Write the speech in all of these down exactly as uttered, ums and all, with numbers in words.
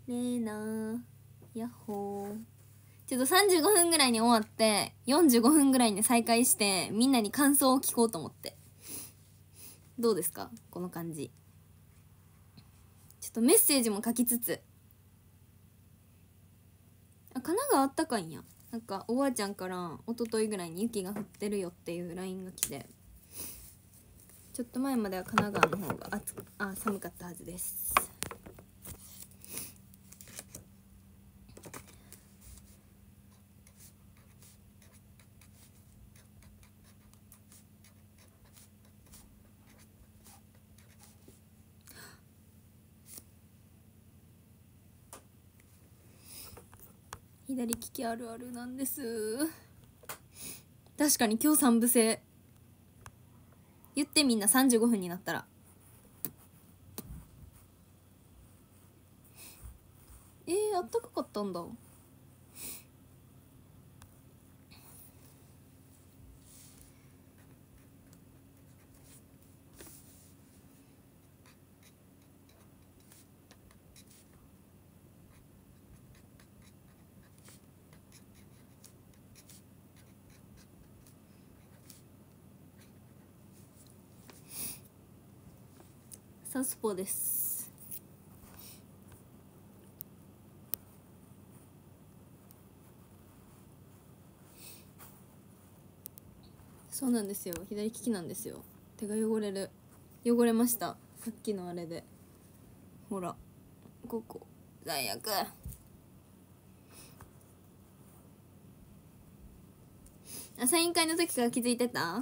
レーナーヤッホー。ちょっとさんじゅうごふんぐらいに終わってよんじゅうごふんぐらいに再開してみんなに感想を聞こうと思って。どうですかこの感じ。ちょっとメッセージも書きつつ。あ、神奈川あったかいんや。なんかおばあちゃんから一昨日ぐらいに雪が降ってるよっていう ライン が来て、ちょっと前までは神奈川の方が暑くあ寒かったはずです。左利きあるあるなんです。確かに今日三部制言って。みんなさんじゅうごふんになったら。えー、あったかかったんだ。サウスポーです。そうなんですよ、左利きなんですよ。手が汚れる。汚れました、さっきのあれで。ほらここ最悪。あ、サイン会の時から気づいてた？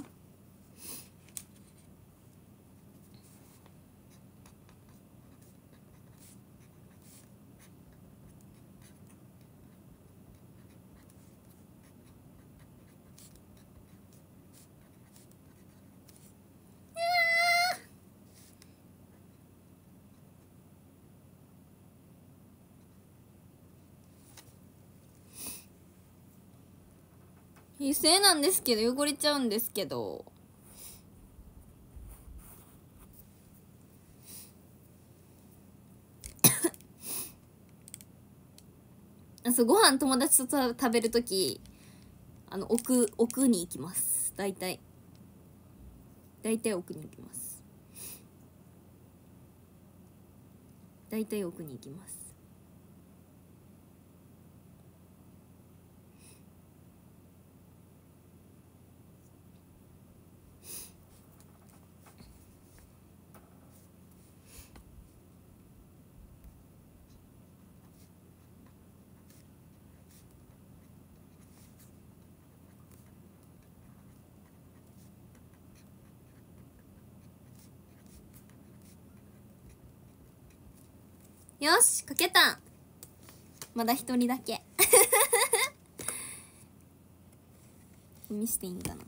油性なんですけど汚れちゃうんですけど。あ、そう、ご飯友達と食べるときあの奥奥に行きます。大体大体奥に行きます大体奥に行きます。よし、かけたん。まだ一人だけ見していいんかな。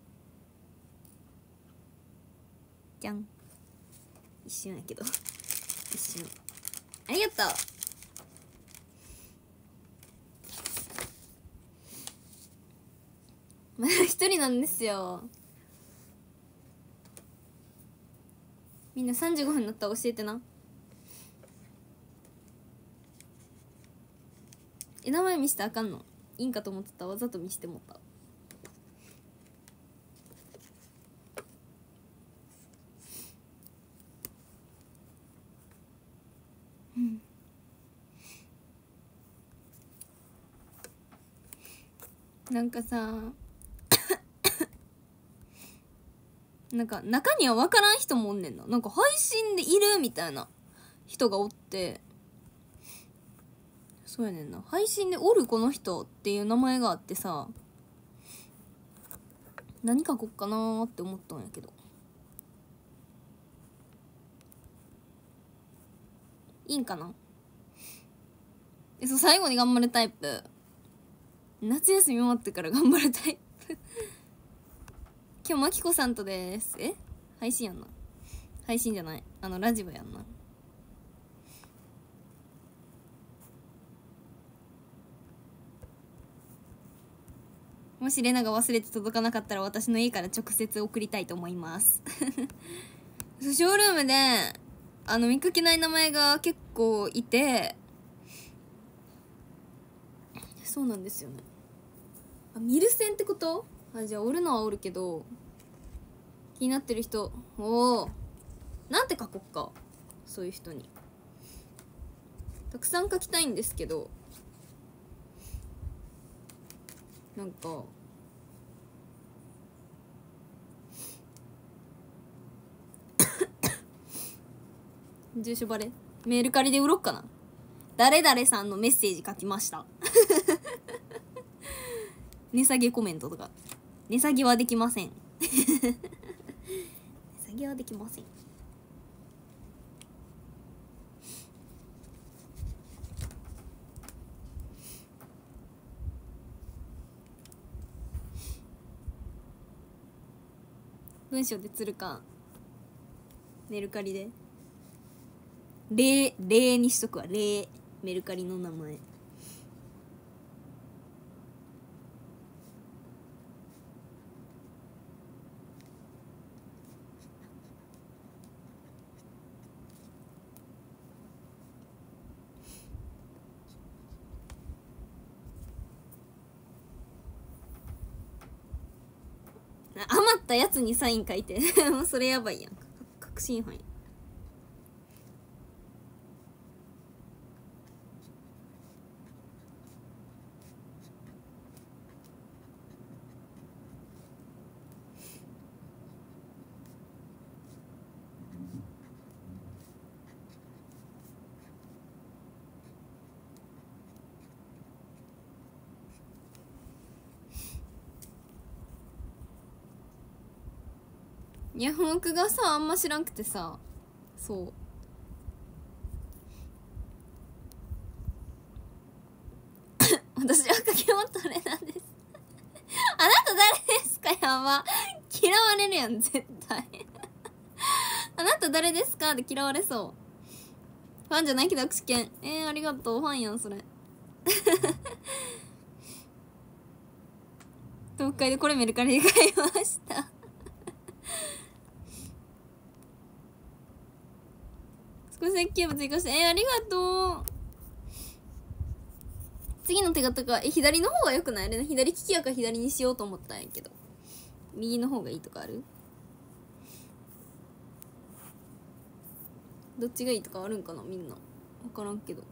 じゃん。一瞬やけど一瞬。ありがとう。まだ一人なんですよ。みんなさんじゅうごふんになったら教えてな。え、名前見してあかんの？いいんかと思ってた。わざと見してもった。うんなんかさなんか中には分からん人もおんねんな。なんか配信でいるみたいな人がおって、そうやねんな、配信でおるこの人っていう名前があってさ、何書こっかなーって思ったんやけど、いいんかな。え、そう、最後に頑張るタイプ。夏休み終わってから頑張るタイプ今日まきこさんとです。え、配信やんな。配信じゃない、あのラジオやんな。もしレナが忘れて届かなかったら私の家から直接送りたいと思いますショールームであの見かけない名前が結構いて、 そうなんですよね。あ、ミルセンってこと？あ、じゃあおるのはおるけど、気になってる人、おお、なんて書こっか。そういう人にたくさん書きたいんですけど、なんか住所バレ、メール借りで売ろっかな。誰々さんのメッセージ書きました値下げコメントとか。値下げはできません値下げはできません。文章で釣るかメルカリで例例にしとくわ。例メルカリの名前。余ったやつにサイン書いてもうそれやばいやん。確信犯や。ヤフオクがさあんま知らんくてさ、そう私は掛け持ったれなんですあなた誰ですか？やば、嫌われるやん絶対あなた誰ですかって嫌われそう。ファンじゃないけど握手券、えー、ありがとう。ファンやんそれ東海でこれメルカリで買いました少し設計も追加して、えー、ありがとう。次の手形が、え、左の方がよくない？あれね、左利きやから左にしようと思ったんやけど、右の方がいいとかある？どっちがいいとかあるんかな、みんな。分からんけど。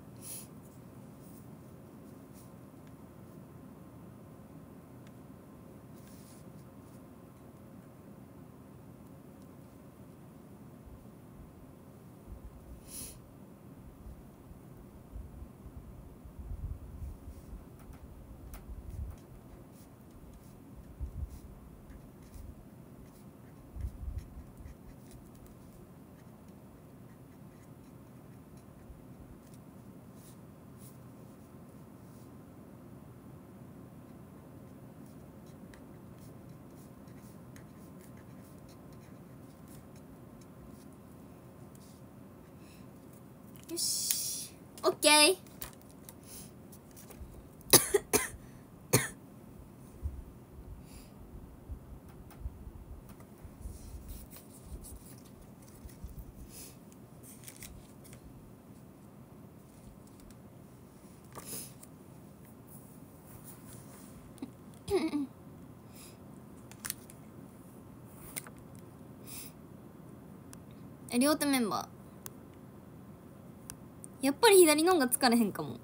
よし、オッケー両手メンバー、やっぱり左の方が疲れへんかも。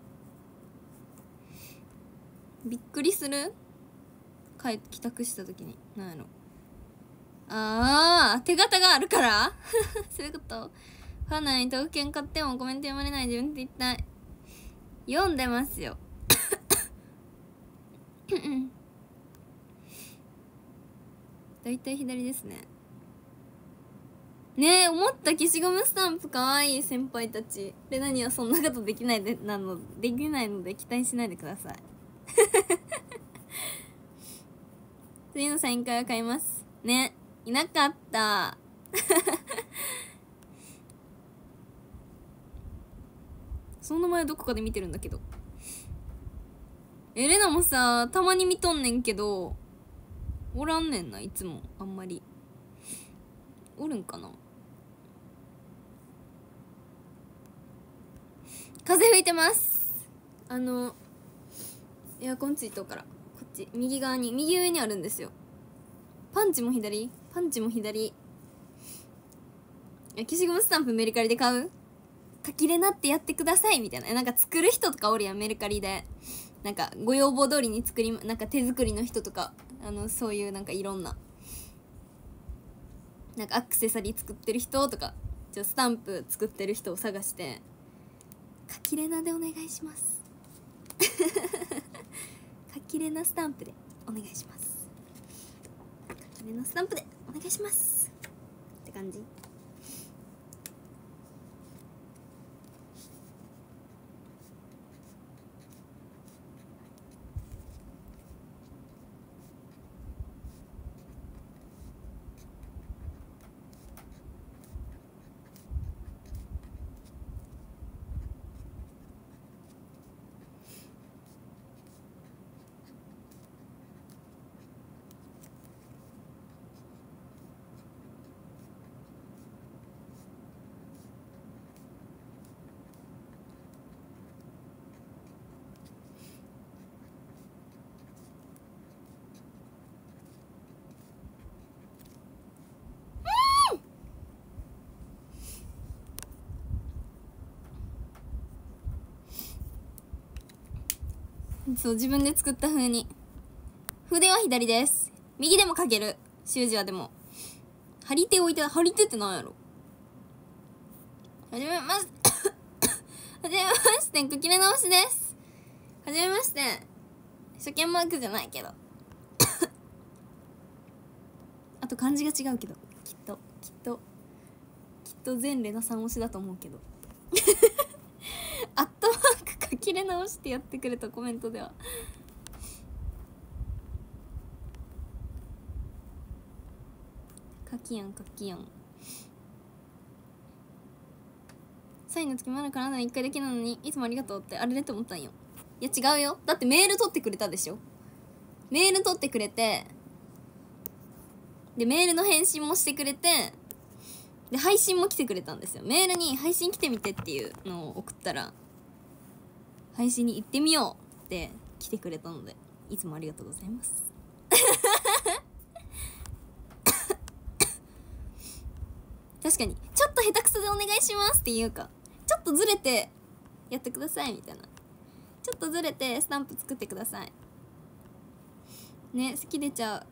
びっくりする？帰帰宅した時になんやろ、あー手形があるからそういうこと。ファンなのに豆腐券買ってもコメント読まれない自分って一体。読んでますよだいたい左ですね。ねえ、思った。消しゴムスタンプかわいい先輩たち。レナにはそんなことできないでなのできないので期待しないでください次のサイン会は買いますね。いなかったその名前どこかで見てるんだけど。え、レナもさたまに見とんねんけどおらんねんな、いつも。あんまりおるんかな。風吹いてます。あのエアコンついとうからこっち右側に右上にあるんですよ。パンチも左パンチも左。消しゴムスタンプメルカリで買う？かきれなってやってくださいみたいな。なんか作る人とかおるやん、メルカリで。なんかご要望通りに作り、なんか手作りの人とか、あのそういうなんかいろんななんかアクセサリー作ってる人とか、じゃスタンプ作ってる人を探して、かきれなでお願いしますかきれなスタンプでお願いします。かきれなスタンプでお願いしますって感じ。そう、自分で作った風に。筆は左です。右でも書ける。習字はでも。張り手を置いた。張り手って何やろ。はじめまして。はじめまして、くきれ直しです。はじめまして。初見マークじゃないけど。あと漢字が違うけど。きっと、きっと、きっと全レナさん推しだと思うけど。アットマーク書きれ直してやってくれたコメントでは書きやん書きやん。サインの時まだ体にいっかいだけなのにいつもありがとうってあれでって思ったんよ。いや違うよ。だってメール取ってくれたでしょ。メール取ってくれて、でメールの返信もしてくれて、で配信も来てくれたんですよ。メールに配信来てみてっていうのを送ったら、配信に行ってみようって来てくれたので、いつもありがとうございます確かにちょっと下手くそでお願いしますっていうか、ちょっとずれてやってくださいみたいな、ちょっとずれてスタンプ作ってくださいね。好き出ちゃう。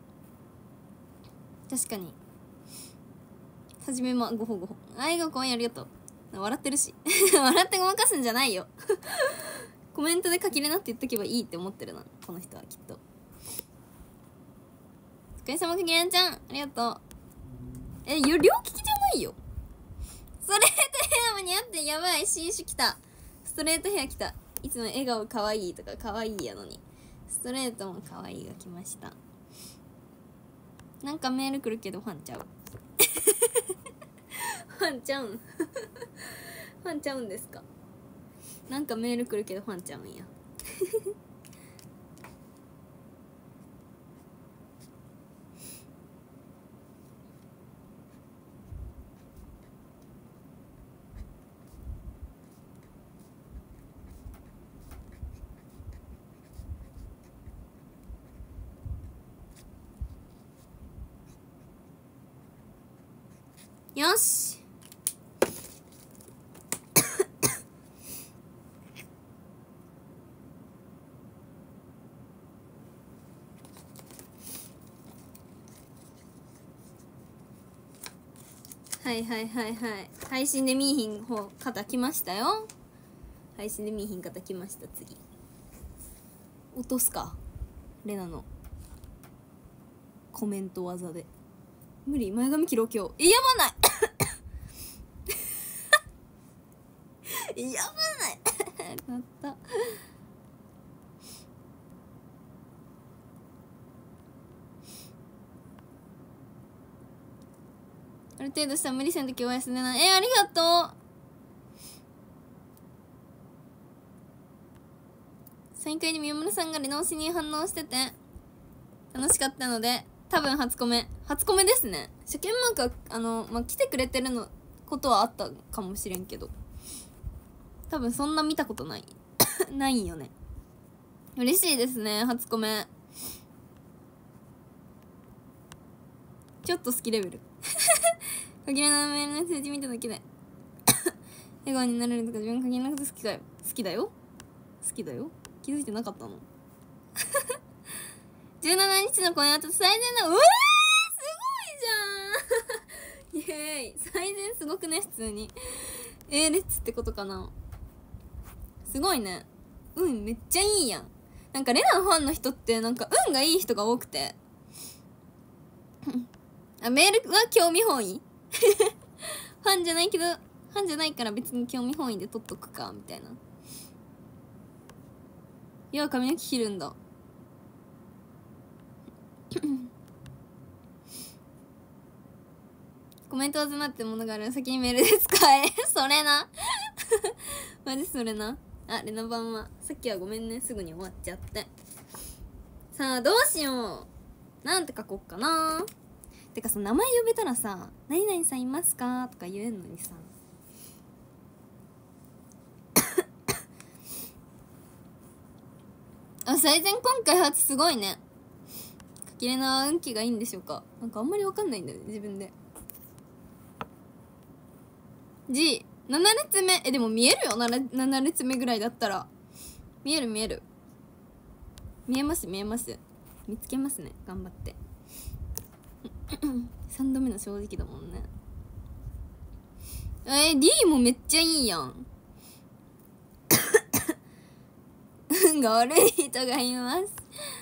確かに。はじめまごほごほ。あいがこんありがとう。笑ってるし笑ってごまかすんじゃないよコメントで書きれなって言っとけばいいって思ってるな、この人はきっと。お疲れ様かきれなちゃん、ありがとう。え、両利きじゃないよ。ストレートヘアも似合ってやばい。新種来た。ストレートヘア来た。いつも笑顔かわいいとかかわいいやのに、ストレートもかわいいが来ました。なんかメール来るけどファンちゃうファンちゃうんファンちゃうんですか。なんかメール来るけどファンちゃうんやよしはいはいはいはい。配信で見いひん方方来ましたよ。配信で見いひん方来ました。次落とすか、レナのコメント技で。無理、前髪切ろう今日。え、やばないやばないなったある程度したら無理せんときおやすみな。え、ありがとう。サイン会で宮村さんがレナ推しに反応してて楽しかったので、多分初コメ初コメですね。初見マークはあの、まあ、来てくれてるのことはあったかもしれんけど、多分そんな見たことないないんよね。 嬉しいですね、初コメ。ちょっと好きレベル限らないメールの数字見ただけで笑顔になれるとか自分限らなくて好きだよ。好きだよ好きだよ気づいてなかったのじゅうしちにちの公演はちょっと最善だ。うわーすごいじゃんイエーイ。最善すごくね、普通に A 列ってことかな。すごいね。運めっちゃいいやん。なんかレナのファンの人ってなんか運がいい人が多くてあ、メールは興味本位ファンじゃないけど、ファンじゃないから別に興味本位で撮っとくかみたいな。いや、髪の毛切るんだコメントをなってものがある。先にメールで使えそれなマジそれな。あ、レナ版はさっきはごめんね、すぐに終わっちゃって。さあどうしよう、なんて書こっかな。てかさ、名前呼べたらさ、何々さんいますかとか言えんのにさあ、最善今回初すごいね。かきれな運気がいいんでしょうか。なんかあんまりわかんないんだよね、自分で。G、なな列目。え、でも見えるよ、なな列目ぐらいだったら。見える見える。見えます見えます。見つけますね、頑張ってさんどめの正直だもんね。えー、D もめっちゃいいやん運が悪い人がいます。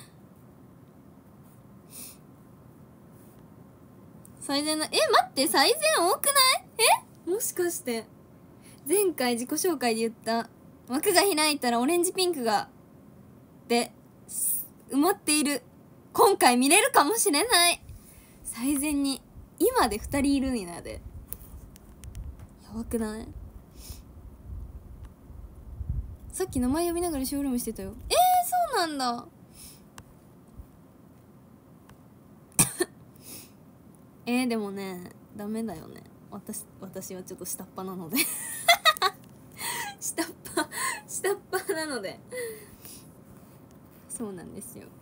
最善な、え、待って、最善多くない？え、もしかして前回自己紹介で言った枠が開いたらオレンジピンクがで埋まっている、今回見れるかもしれない。最善に今でふたりいるんやで。やばくない？さっき名前呼びながらショールームしてたよ。えー、そうなんだえー、でもね、ダメだよね。私、私はちょっと下っ端なので下っ端下っ端なのでそうなんですよ。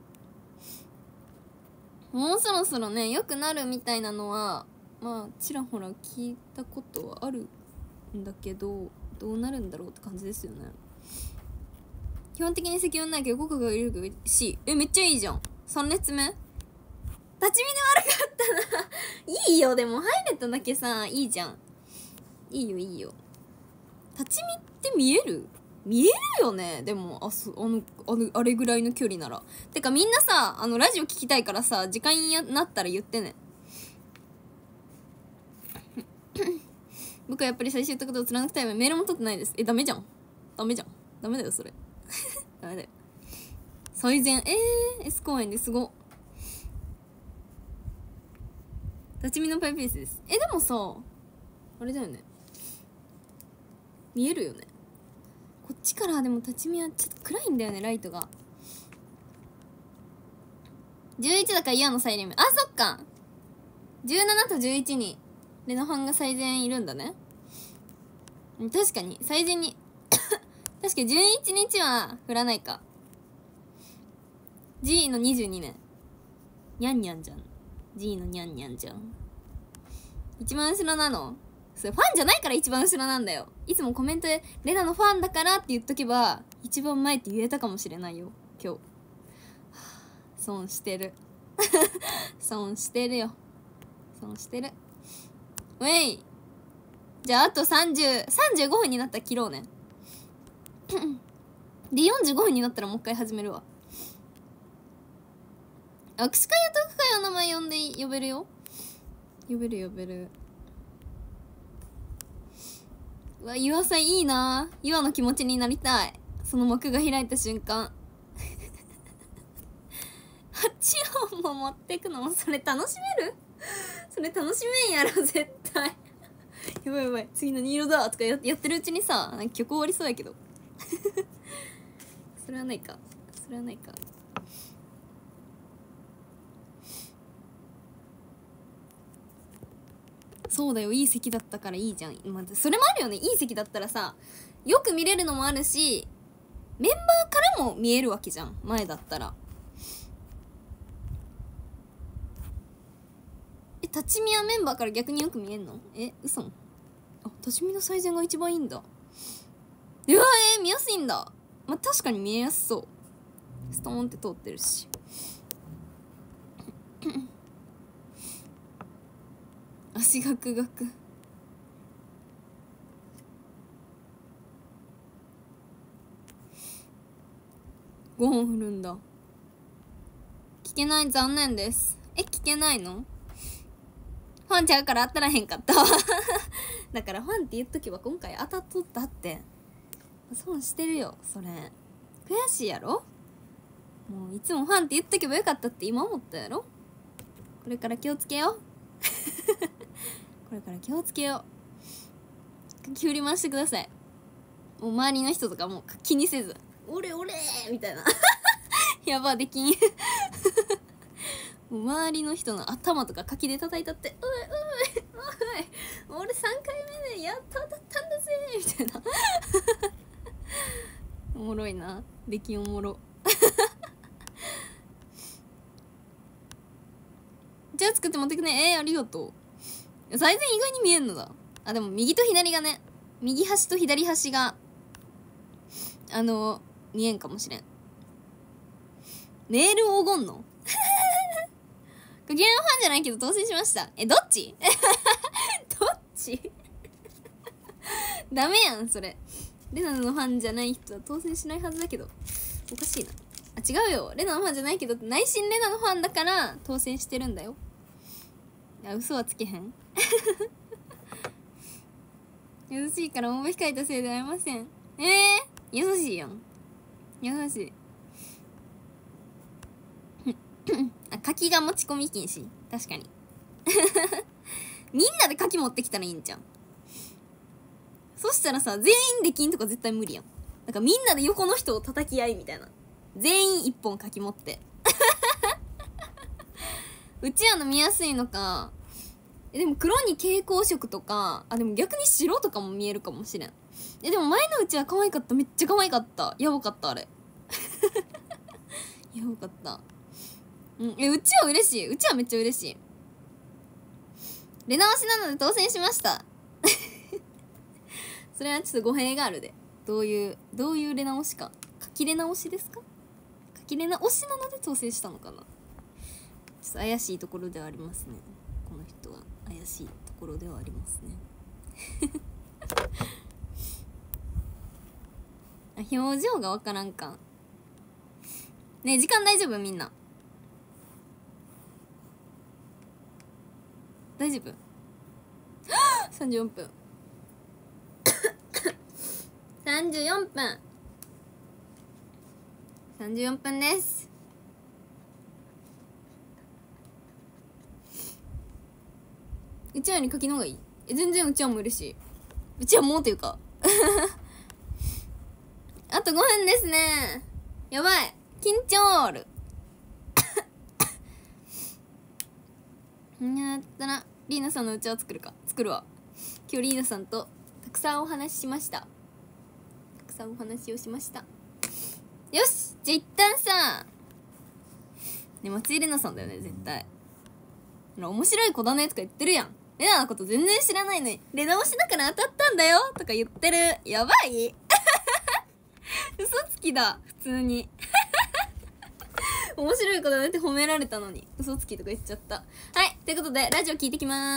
もうそろそろね、良くなるみたいなのはまあちらほら聞いたことはあるんだけど、どうなるんだろうって感じですよね。基本的に責任ないけど効果がいるし、え、めっちゃいいじゃん。さん列目立ち見で悪かったないいよ、でもハイレットだけさ、いいじゃん。いいよいいよ。立ち見って見える見えるよね。でもあそあのあのあれぐらいの距離なら。てかみんなさ、あのラジオ聞きたいからさ、時間になったら言ってね僕はやっぱり最終ってことを貫くタイム、メールも取ってないです。え、ダメじゃんダメじゃんダメだよそれダメだよ。最善、えー、S 公園ですご。立ち見のパイペースです。え、でもさあれだよね、見えるよね。こっちからでも立ち見はちょっと暗いんだよね、ライトが。じゅういちだからイヤのサイレンム、あ、そっか。じゅうななとじゅういちにレナファンが最善いるんだね。確かに最善に確かにじゅういちにちは振らないか。 G のにじゅうにね、ニャンニャンじゃん。 G のニャンニャンじゃん。一番後ろなの？それファンじゃないから一番後ろなんだよ。いつもコメントでレナのファンだからって言っとけば一番前って言えたかもしれないよ今日。損してる損してるよ、損してる。ウェイ、じゃああとさんじゅう、さんじゅうごふんになったら切ろうねでよんじゅうごふんになったらもう一回始めるわ。握手会やトーク会お名前呼んで呼べるよ。呼べる呼べる。うわ、ユアさんいいな。ユアの気持ちになりたい。その幕が開いた瞬間はちほんも持ってくのも、それ楽しめるそれ楽しめんやろ絶対やばいやばい、次何色だとか や, やってるうちにさ、なんか曲終わりそうやけどそれはないか、それはないか。そうだよ、いい席だったからいいじゃん。まずそれもあるよね。いい席だったらさ、よく見れるのもあるし、 メンバーからも見えるわけじゃん、前だったら。え、立ち見はメンバーから逆によく見えんの？え、嘘？あ、立ち見の最善が一番いいんだ。うわ、えー、見やすいんだ。まあ、確かに見えやすそう。ストーンって通ってるし。足ガクガク。ごほん振るんだ。聞けない、残念です。え、聞けないの？ファンちゃうから当たらへんかったわ。だからファンって言っとけば今回当たっとったって。損してるよ、それ。悔しいやろ？もういつもファンって言っとけばよかったって今思ったやろ？これから気をつけよう。これから気をつけよう。書き振り回してください。もう周りの人とかも気にせず、俺俺みたいな。やば、できん。もう周りの人の頭とか柿で叩いたって、おいおいおい、俺さんかいめでやっと当たったんだぜみたいな。おもろいな、できんおもろ。じゃあ作って持ってくね。えー、ありがとう。最善意外に見えんのだ。あ、でも右と左がね、右端と左端があの見えんかもしれん。メール黄金のゲームファンじゃないけど当選しました。え、どっち？どっち？ダメやんそれ。レナのファンじゃない人は当選しないはずだけど、おかしいな。あ、違うよ、レナのファンじゃないけど内心レナのファンだから当選してるんだよ。いや、嘘はつけへん。優しいから応募控えたせいではありません。えー、優しいやん、優しい。あ、柿が持ち込み禁止。確かに。みんなで柿持ってきたらいいんじゃん。そしたらさ、全員できんとか絶対無理やん。なんかみんなで横の人を叩き合いみたいな。全員一本柿持って。うちわの見やすいのか。え、でも黒に蛍光色とか、あ、でも逆に白とかも見えるかもしれん。え、でも前のうちは可愛かった。めっちゃ可愛かった。やばかった、あれ。やばかった。うん、え、うちは嬉しい。うちはめっちゃ嬉しい。出直しなので当選しました。それはちょっと語弊があるで。どういう、どういう出直しか。書き出直しですか？書き出直しなので当選したのかな。ちょっと怪しいところではありますね。この人は怪しいところではありますね。あ、表情がわからんか。ねえ、時間大丈夫？みんな大丈夫？さんじゅうよんぷん。さんじゅうよんぷん。さんじゅうよんぷんです。うちわに柿の方がいい？え、全然うちわも嬉しい。うちわもうというか。あとごふんですね。やばい。緊張る。やったらリーナさんのうちわ作るか。作るわ。今日リーナさんとたくさんお話ししました。たくさんお話をしました。よし、じゃあ一旦さ、ね、松井玲奈さんだよね、絶対。面白い子だねとか言ってるやん。レナのこと全然知らないのに、レナ推しだから当たったんだよとか言ってる。やばい。嘘つきだ、普通に。面白い子だねって褒められたのに嘘つきとか言っちゃった。はい、ということでラジオ聞いてきます。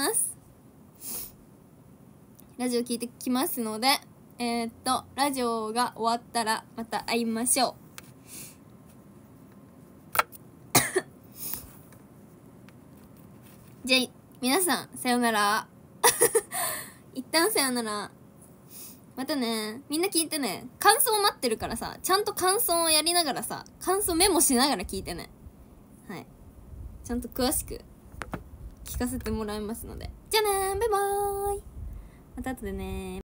ラジオ聞いてきますので、えー、っとラジオが終わったらまた会いましょう。じゃあ皆さんさよなら。一旦さよなら。またね。みんな聞いてね。感想待ってるからさ、ちゃんと感想をやりながらさ、感想メモしながら聞いてね。はい、ちゃんと詳しく聞かせてもらいますので。じゃあねー、バイバーイ。また後でねー。